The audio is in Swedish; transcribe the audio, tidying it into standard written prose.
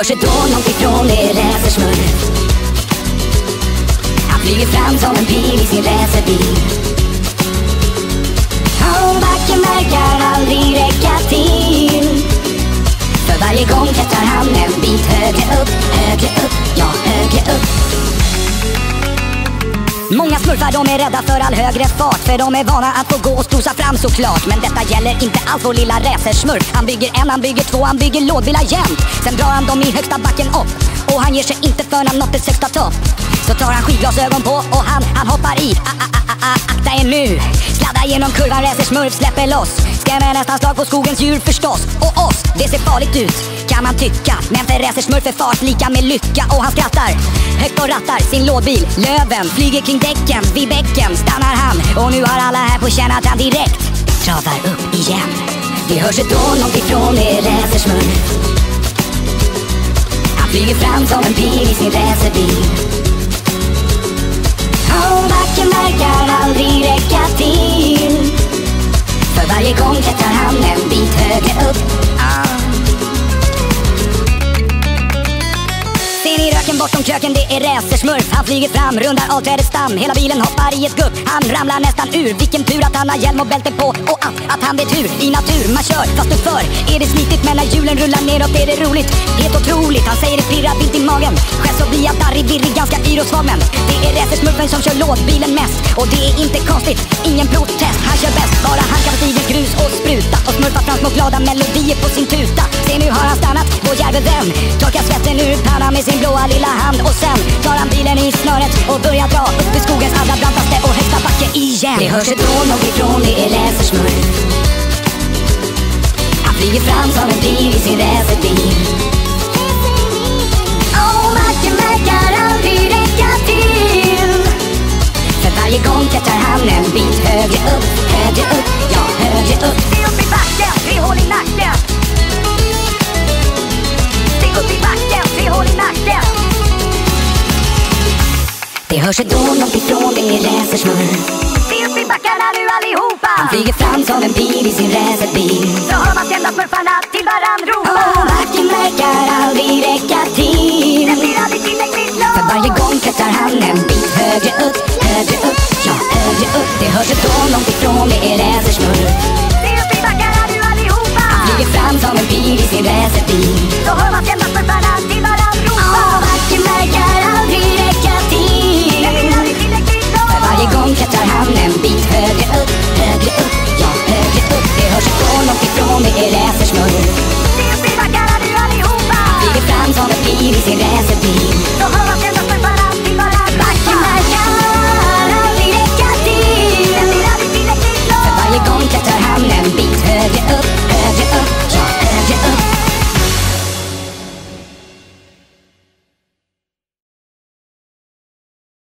hörs ett dån långt ifrån, det är racersmurf. Han flyger fram som en pil i sin racerbil. Och backen verkar aldrig räcka till. För varje gång klättrar han en bit högre upp, ja högre upp. Många smurfar de är rädda för all högre fart, för de är vana att få gå och strosa fram såklart. Men detta gäller inte alls vår lilla racersmurf. Han bygger en, han bygger två, han bygger lådbilar jämt. Sen drar han dem i högsta backen upp, och han ger sig inte för han nått dess högsta topp. Så tar han skidglasögon på och han hoppar i. Akta er nu, sladdar genom kurvan, racersmurf släpper loss. Skrämmer nästan slag på skogens djur förstås. Och oss, det ser farligt ut kan man tycka, men för racersmurf är fart lika med lycka. Och han skrattar högt och rattar sin lådbil. Löven flyger kring däcken, vid bäcken stannar han. Och nu har alla här på känn att han direkt travar upp igen. Det hörs ett dån långt ifrån, det är racersmurf. Han flyger fram som en pil i sin racerbil. Och backen verkar aldrig räcka till. För varje gång klättrar han en bit högre upp. Ser ni röken bortom kröken, det är racersmurf. Han flyger fram, rundar avträdets stam. Hela bilen hoppar i ett gupp, han ramlar nästan ur. Vilken tur att han har hjälm och bälte på, och att han vet hur. I natur, man kör fast upp för är det slitigt, men när hjulen rullar neråt är det roligt. Helt otroligt, han säger det pirrar vilt i magen. Själv så blir jag darrig, virrig, ganska yr och svag. Men det är racersmurfen som kör lådbilen mest, och det är inte konstigt, ingen protest. Han kör bäst, bara han kan stiga grus och spruta och smurfa fram små glada melodier på sin tuta. Se nu har han stannat, vår djärve vän torkar svetten ur pannan med sin blåa lilla hand. Och sen tar han bilen i snöret och börjar dra upp i skogens allra brantaste och högsta backe igen. Det hörs ett dån långt ifrån, det är racersmurf. Han flyger fram som en pil i sin racerbil. Och backen verkar aldrig räcka till. För varje gång klättrar han en bit högre upp, ja högre upp. Se upp i backen, 3 hål i nacken. Se upp i backen, 3 hål i nacken. Det hörs ett dån långt ifrån, det är racersmurf. Se upp i backarna nu allihopa. Han flyger fram som en pil i sin racerbil. Så hör man jämna smurfarna till varann ropa. Och backen verkar aldrig räcka till. Den blir aldrig tillräckligt lång. För varje gång klättrar han en bit högre upp, ja högre upp. Det hörs ett dån långt ifrån, det är racersmurf. Se upp i backarna nu allihopa. Han flyger fram som en pil i sin racerbil. Så hör man jämna smurfarna